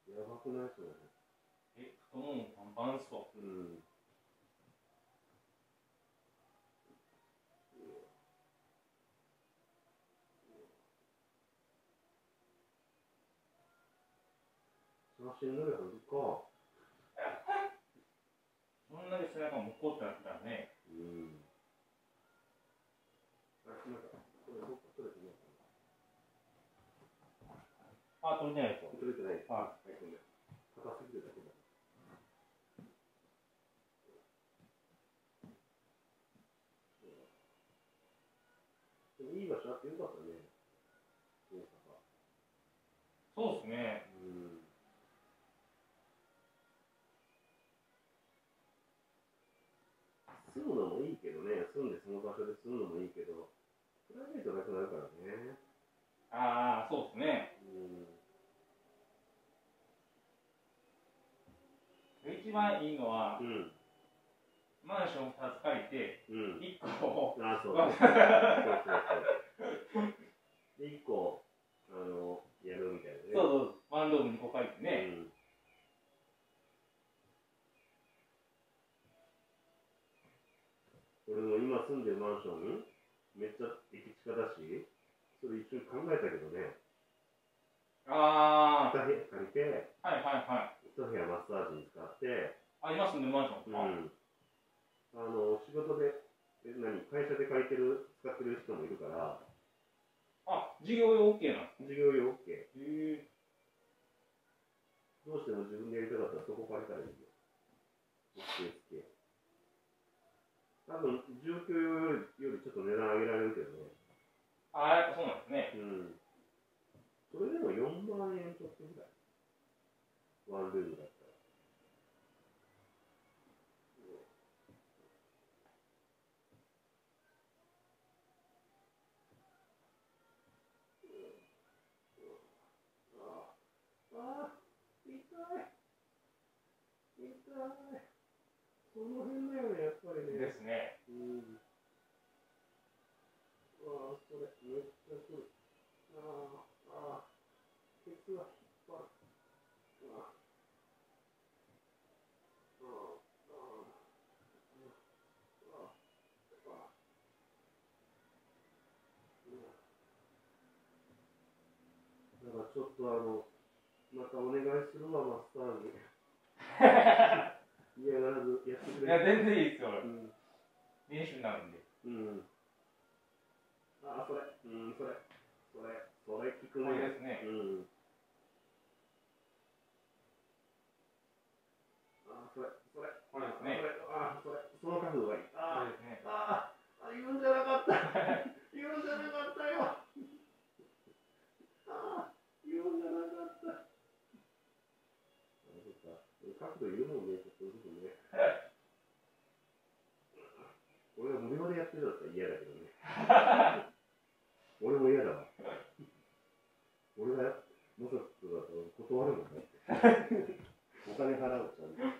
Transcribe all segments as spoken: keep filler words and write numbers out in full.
やばくないそれ。 え、太ももパンパンっすか。 うん。写真撮ればいいか。 そんなに背中もこうってなったらね。 うん。あ、なんか、これどっか取れてないかあ、取れてないですよ。 な。取れてないです。 ははい、ごめん。硬すぎるだけだ。でもいい場所あってよかったね。大阪。 そうですね。 うん。住むのもいいけどね、住んでその場所で住むのもいいけど、プライベートなくなるからね。 ああ、そうですね。 うん。 一番いいのは、 うん。 マンションふたつ借りて、 うん。 いっこを、 あ、そうそう。そうそうそう。で、いっこ、あの、やるみたいなね。 そうそう、ワンルームにこ借りてね。 うん。俺も今住んでるマンション、めっちゃ駅近だし、それ一緒に考えたけどね。 あに部屋借りて、 あ、はいはいはい。 いち部屋マッサージに使って、 あ、今住んでるマンションですか。 うん。あの、仕事で、え、何、会社で借りてる、使ってる人もいるから、 あ、事業用 OK なんですか。 事業用 OK。 へえ。 どうしても自分でやりたかったらそこ借りたらいいよ。OK 付け。多分、住居用よりよりちょっと値段上げられるけどね。 ああ、やっぱそうなんですね。 うん。それでもよんまん円ちょっとぐらい。ワンルームだったら。ああ、痛い。痛い。その辺だよね、やっぱりね。 ですね。 うん。ああ、それ、めっちゃくる。ああ、ああ、ケツが引っ張る。ああ、ああ、ああ、ああ。だからちょっとあの、またお願いするわ、マッサージ。嫌がらずやってくれ。 いや、全然いいですよ。 うん。 練習になるんで。 うん。ああ、それ、うん、それ、それ、それ聞くね。 これですね。 うん。ああ、それ、それ、 これですね。 ああ、それ、その角度がいい。ああ、 これですね。 ああ、言うんじゃなかった。言うんじゃなかったよ。ああ、言うんじゃなかった。あ、そっか。角度いるもんね、ちょっとずつね。俺が無料でやってるんだったら嫌だけどね。俺も嫌だわ。俺がもしかだと断るのかって。お金払うちゃんと。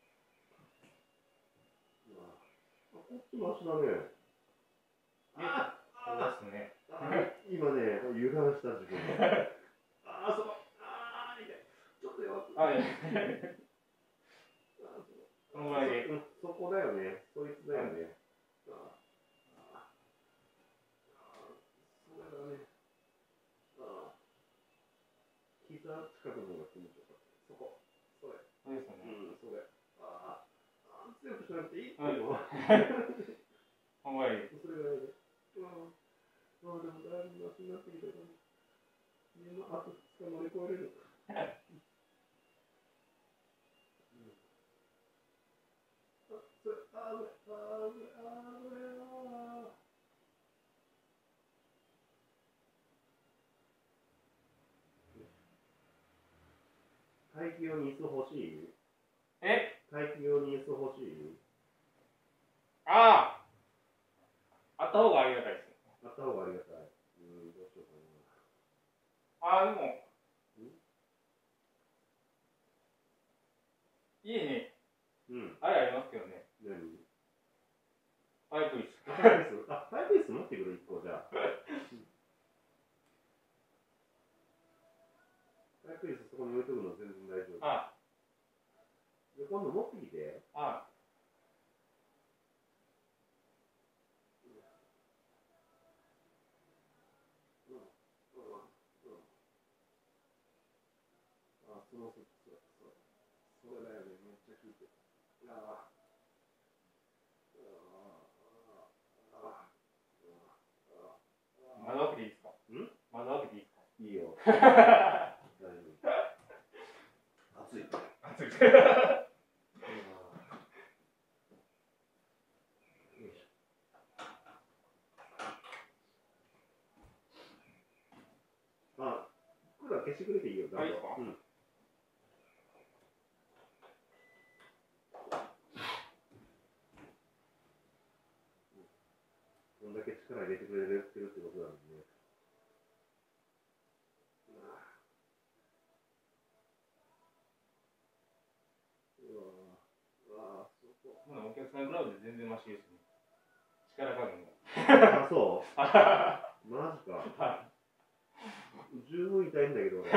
あ、こっちマシだね。ああ、 そうですね。 今ね、油断した自分が。ああ、そこ。ああ、痛い。ちょっと弱く。 はい。 そのぐらいで。そこだよね。そいつだよね。ああ、それだね。ああ、膝近くの方が気持ちよかった。そこ。それ。 そうですね。 うん、それ。ああ、ああ、強くしなくていいっていうのは。 ほんまに。 それぐらいで。ああ、まあでもだいぶマシになってきたから。あとふつか乗り越えれる。待機用に椅子欲しい？ え？ 待機用に椅子欲しい？ ああ、あった方がありがたいです。 あった方がありがたい。うん、どうしようかな。 ああ、でも、家に、 うん。 あれありますけどね。 何？ パイプ椅子。 パイプ椅子？あ、パイプ椅子持ってくる、一個じゃあ。パイプピースそこに置いとくの全然大丈夫。 あで、今度持ってきて。 ああ、そのそそそそれだよね、めっちゃ効いてる。ああ。 窓開けていいですか？ ん？ 窓開けていいですか？ いいよ。大丈夫。暑い。 暑い。 あ、クーラー消してくれていいよ。 あ、いいですか？ うん。こんだけ力入れてくれてるってことなんでね。 お客さんグラブで全然マシですね。力加減が。 あ、そうマジか。十分痛いんだけど。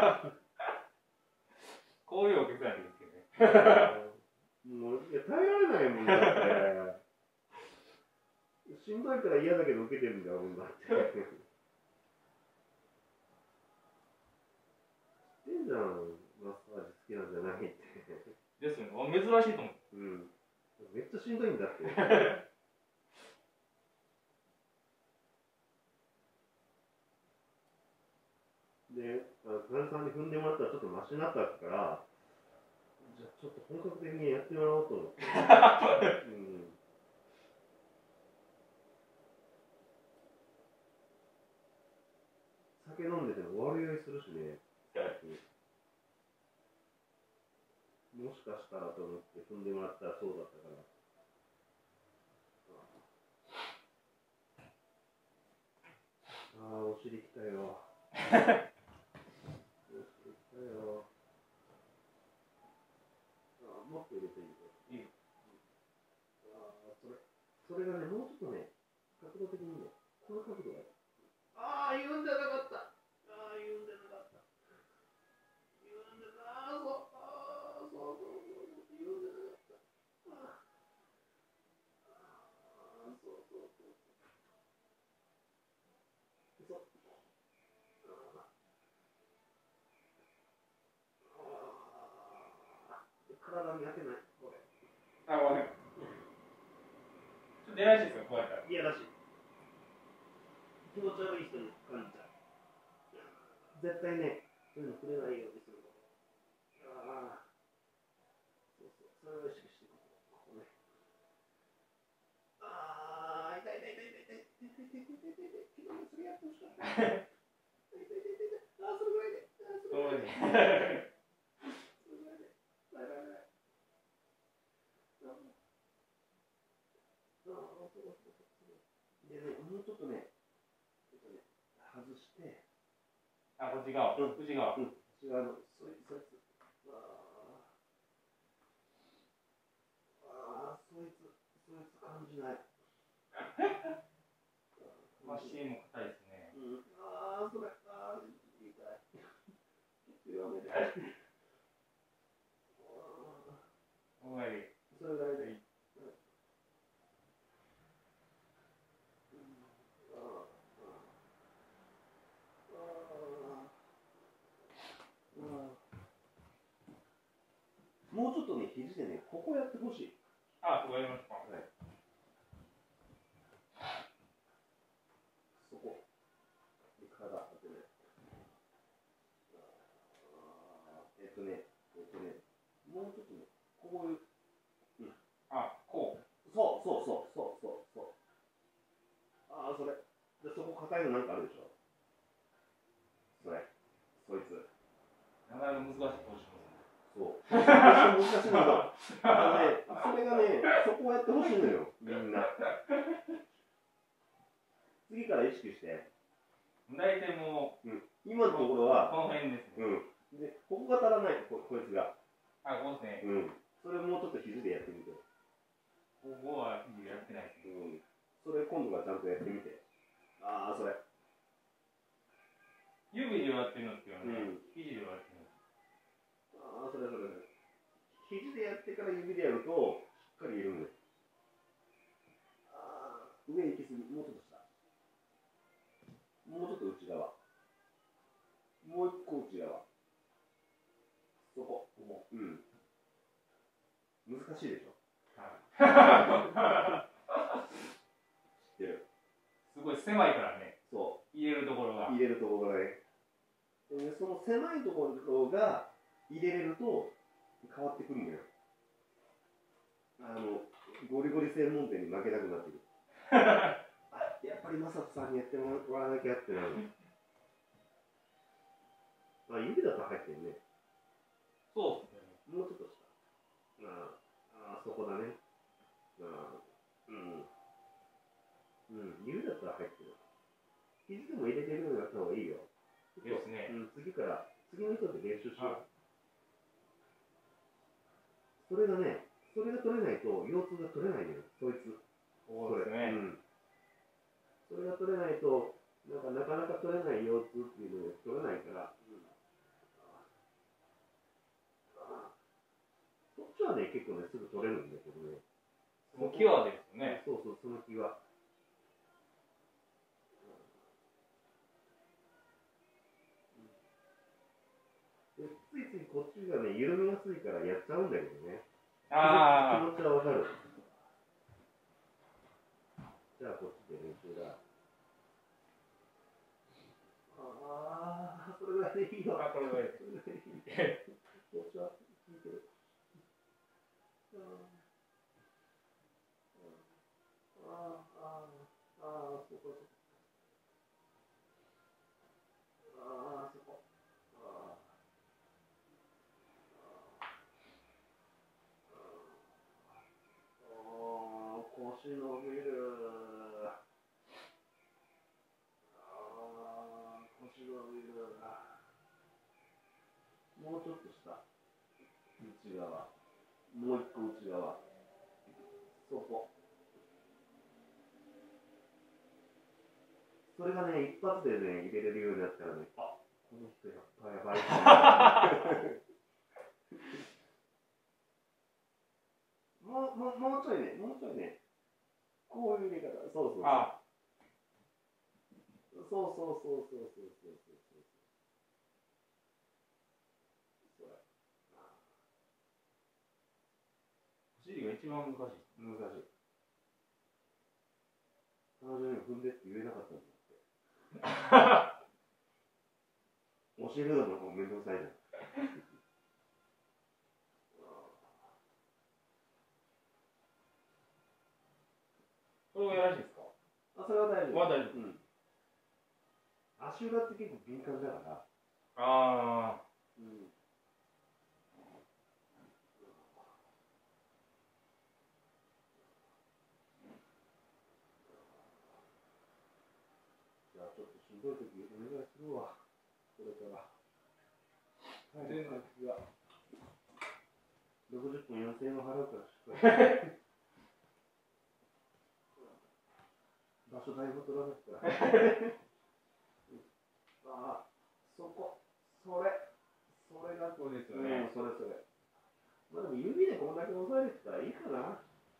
こういうお客さんですけどね。 もう、いや、耐えられないもんだって。しんどいから嫌だけど受けてるんだよ、もんだって。知ってんじゃん、マッサージ好きなんじゃないって。 ですよね。珍しいと思う。 うん。めっちゃしんどいんだって。で、患者さんに踏んでもらったらちょっとマシになったから、じゃあちょっと本格的にやってもらおうと思って。うん、酒飲んでても悪酔いするしね、もしかしたらと思って踏んでもらったらそうだったから。ああ、お尻きたよ。お尻きたよ。ああ、もっと入れていいよ。いい。ああ、それ、それがね、もうちょっとね、角度的にね、この角度がいい。ああ、言うんじゃなかった。ああ、言うんじゃなかった。言うんじゃなかった。ああ、そう、ああ、そうそうそう、言うんじゃなかった。ああ、そうそうそう。そう。体に当てない、これ。 あ、ごめん。ちょっと出ないしですよ、こうやったら。 いやらしい。気持ち悪い人に感じちゃう。絶対ね、そういうのくれないようにするの。ああ。そうそう、それを意識していく。ここね。ああ、痛い痛い痛い痛い痛い痛い痛い痛い痛い痛い。昨日それやってほしかった。痛い痛い痛い痛い。ああ、それぐらいで。ああ、それぐらいで。それぐらいで。バイバイバイ。でね、もうちょっとね、ちょっとね、外して、 あ、こっち側、 うん、 内側。 うん、違うの、そいそいつ、ああ、そいつ、そいつ感じない。 マシーンも硬いですね。 うん、ああ、それ、ああ、痛い。弱めて。 お前で。 それぐらいでいい。もうちょっとね、肘でね、ここやってほしい。 あ、そこやりますか。 はい。そこ。で、体当てね。えっとね、えっとね、もうちょっとね、こういう。うん。 あ、こう。 そうそうそうそうそうそう。ああ、それ。で、そこ硬いのなんかあるでしょ。それ。そいつ。 なかなか難しいポジション。 そう。難しいのが。あのね、それがね、そこをやってほしいのよ、みんな。次から意識して。 大体もう、 うん、今のところは、 この辺ですね。 うん。で、ここが足らないこ、こいつが。 あ、ここですね。 うん。それもうちょっと肘でやってみて。 ここは肘やってないですね。 うん。それ今度はちゃんとやってみて。ああ、それ。 指でやってるのっていうのはね、 うん、 肘でやってるの。 肘でやってから指でやるとしっかり入れるんです。あー上行き過ぎ、もうちょっと下、もうちょっと内側、もう一個内側、そこ、うん、難しいでしょ。知ってる。 すごい狭いからね。 そう。 入れるところが。 入れるところがね。でその狭いところが入れれると変わってくるんだよ。あのゴリゴリ専門店に負けなくなってくる。あ、やっぱりマサトさんにやってもらわなきゃってなる。あ、指だと入ってるね。 そうですね。 もうちょっと下。ああ、そこだね。あうん。うん、指だったら入ってる。肘でも入れてるようになった方がいいよ。 ですね。 うん、次から、次の人で練習しよう。それがね、それが取れないと腰痛が取れないのよ、そいつ。 そうですね。 うん。それが取れないと、なんかなかなか取れない腰痛っていうのが取れないから、うん、そっちはね、結構ね、すぐ取れるんだけどね。 もう際ですね。 そうそう、その気は。でついついこっちがね、緩みやすいからやっちゃうんだけどね。 あ気持ちはわかる。じゃあこっちで練習だ。ああ、それぐらいでいいよ。 あ、これぐらいで。 それぐらいでいい。気持ちは効いてる。ああ、ああ、ああ、そこそこ。ああ、そこ。ああ。ああ、腰伸びる。ああ、腰伸びる。もうちょっと下。内側。もう一個内側。そこ。それがね、一発でね、入れれるようになったらね、あ、この人やっぱやばいってもう、もう、もうちょいね、もうちょいね。こういう入れ方。そうそうそう。 あそうそうそうそうそうそうそうそう。それ。 お尻が一番難しい。 難しい。彼女に踏んでって言えなかったんだって。教えるのもめんどくさいじゃん。 これはやらしいですか？ あ、それは大丈夫。 は大丈夫。 うん。足裏って結構敏感だから。 ああ。 うん。じゃあちょっとしんどい時お願いするわ。これから。はい、感じが。ろくじゅっぷんよんせんえんを払うからしっかり。場所代も取らなくて。ああ、そこ、それ、それがそうですよね。 うん、それそれ。まあでも指でこんだけ押さえれてたらいいかな。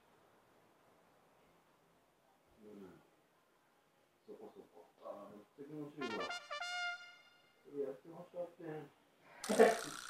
うん。そこそこ。ああ、めっちゃ気持ちいいわ。それやってほしかったね。